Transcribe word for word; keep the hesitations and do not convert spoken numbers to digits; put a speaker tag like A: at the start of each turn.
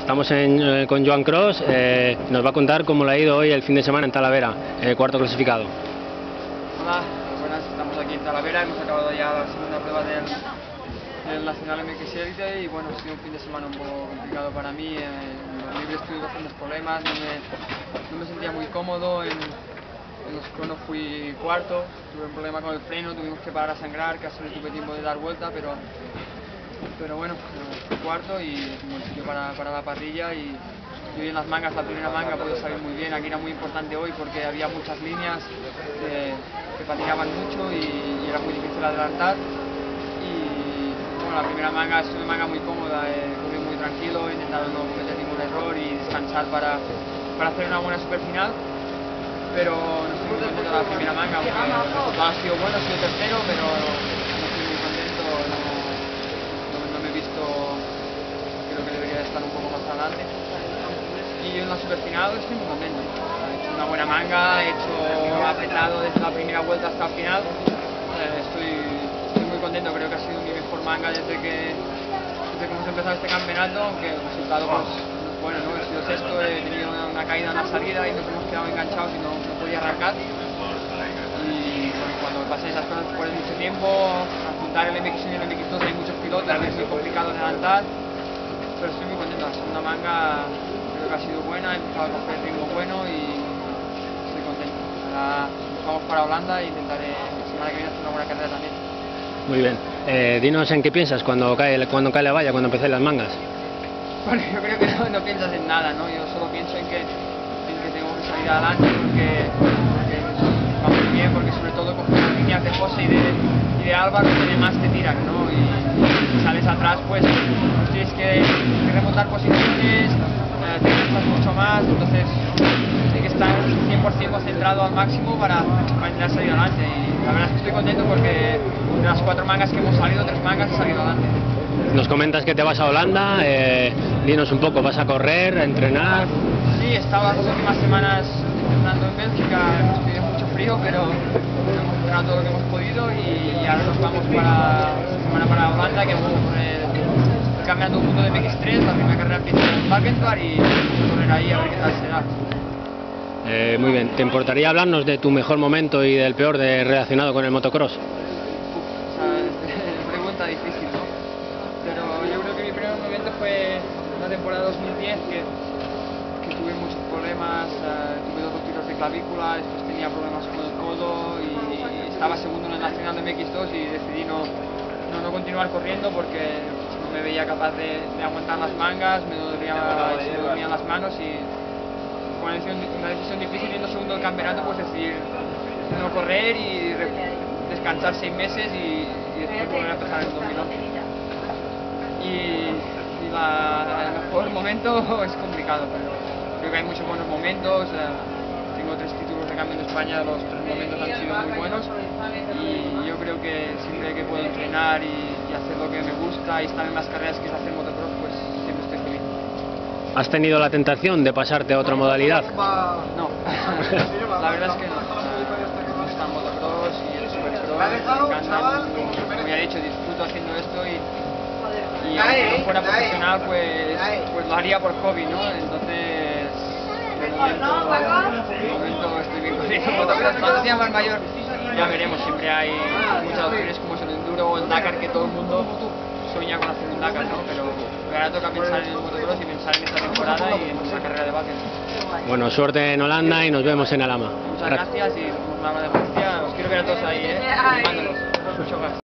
A: Estamos en, eh, con Joan Cros, eh, nos va a contar cómo le ha ido hoy el fin de semana en Talavera, eh, cuarto clasificado.
B: Hola, buenas, estamos aquí en Talavera, hemos acabado ya la segunda prueba del, del Nacional M X Elite y bueno, ha sido un fin de semana un poco complicado para mí. Eh, en los libres tuve bastantes problemas, no me, no me sentía muy cómodo, en, en los cronos fui cuarto, tuve un problema con el freno, tuvimos que parar a sangrar, casi no tuve tiempo de dar vuelta, pero, pero bueno, fui cuarto y un buen sitio para, para la parrilla y, y hoy en las mangas, la primera manga pude salir muy bien. Aquí era muy importante hoy porque había muchas líneas que, que patinaban mucho y, y era muy difícil adelantar. Y bueno, la primera manga es una manga muy cómoda, eh, corrí muy tranquilo, he intentado no cometer ningún error y descansar para, para hacer una buena super final. Pero no estoy muy contento de la primera manga, aunque el resultado ha sido bueno, ha sido tercero, pero no estoy muy contento, no, no, no me he visto, creo que debería estar un poco más adelante. Y en la superfinal estoy muy contento, he hecho una buena manga, he hecho apretado desde la primera vuelta hasta el final, eh, estoy, estoy muy contento, creo que ha sido mi mejor manga desde que, desde que hemos empezado este campeonato, aunque el resultado pues bueno, no, he sido sexto, he tenido una, una caída en la salida y nos hemos quedado enganchados y no, no podía arrancar. Y bueno, cuando me pasan esas cosas después de mucho tiempo, al juntar el M X uno y el M X dos hay muchos pilotos, es muy complicado adelantar, pero estoy muy contento. La segunda manga creo que ha sido buena, he empezado a coger el ritmo bueno y estoy contento. Ahora nos vamos para Holanda e intentaré la semana que viene hacer una buena carrera también.
A: Muy bien, eh, dinos en qué piensas cuando cae, cuando cae la valla, cuando empecéis las mangas.
B: Bueno, yo creo que no, no piensas en nada, ¿no? Yo solo pienso en que, en que tengo que salir adelante porque, porque va muy bien, porque sobre todo con las líneas de José y de, y de Álvaro que más te tiran, ¿no? Y si sales atrás, pues tienes que, que remontar posiciones, eh, te cansas mucho más, entonces hay que estar cien por cien concentrado al máximo para, para intentar salir adelante. Y la verdad es que estoy contento porque de las cuatro mangas que hemos salido, tres mangas he salido adelante.
A: Nos comentas que te vas a Holanda, eh, dinos un poco, ¿vas a correr, a entrenar?
B: Sí, he estado las últimas semanas entrenando en Bélgica, hemos tenido mucho frío, pero hemos entrenado todo lo que hemos podido y, y ahora nos vamos para esta semana para Holanda, que vamos a correr el campeonato del mundo de M X tres, la primera carrera empieza en Valkenswaard y vamos a correr ahí a ver qué tal será.
A: Eh, muy bien, ¿te importaría hablarnos de tu mejor momento y del peor de, relacionado con el motocross?
B: Uf, esa pregunta difícil, ¿no? Pero yo creo que mi primer momento fue la temporada dos mil diez, que, que tuve muchos problemas, uh, tuve dos rupturas de clavícula, después tenía problemas con el codo y, y estaba segundo en el Nacional de M X dos y decidí no, no, no continuar corriendo porque no me veía capaz de, de aguantar las mangas, me dolían, se me dormían las manos y fue una decisión, una decisión difícil y en el segundo del campeonato pues decidir no correr y re, descansar seis meses y, y después volver a empezar en el dos mil once. Y, y la, el mejor momento es complicado, pero creo que hay muchos buenos momentos. Eh, tengo tres títulos de campeón de España, los tres momentos han sido muy buenos y yo creo que siempre que puedo entrenar y, y hacer lo que me gusta y estar en las carreras que es hacer motocross, pues siempre estoy feliz. ¿
A: ¿Has tenido la tentación de pasarte a otra modalidad?
B: No, la verdad es que no. Me gusta el motocross y el supercross, me encanta, como ya he dicho, disfruto haciendo esto y y aunque no fuera profesional pues, pues lo haría por hobby, ¿no? Entonces de momento, de momento estoy bien corriendo motocross. Cuando sea más mayor ya veremos, siempre hay muchas opciones como es el enduro o el Dakar, que todo el mundo sueña con hacer un Dakar, ¿no? Pero ahora toca pensar en el motocross y pensar en esta temporada y en nuestra carrera de Valkenswaard.
A: Bueno, suerte en Holanda y nos vemos en Alhama.
B: Muchas gracias y nos vemos en Alhama de Murcia. Os quiero ver a todos ahí, ¿eh? Filmándolos. Mucho más.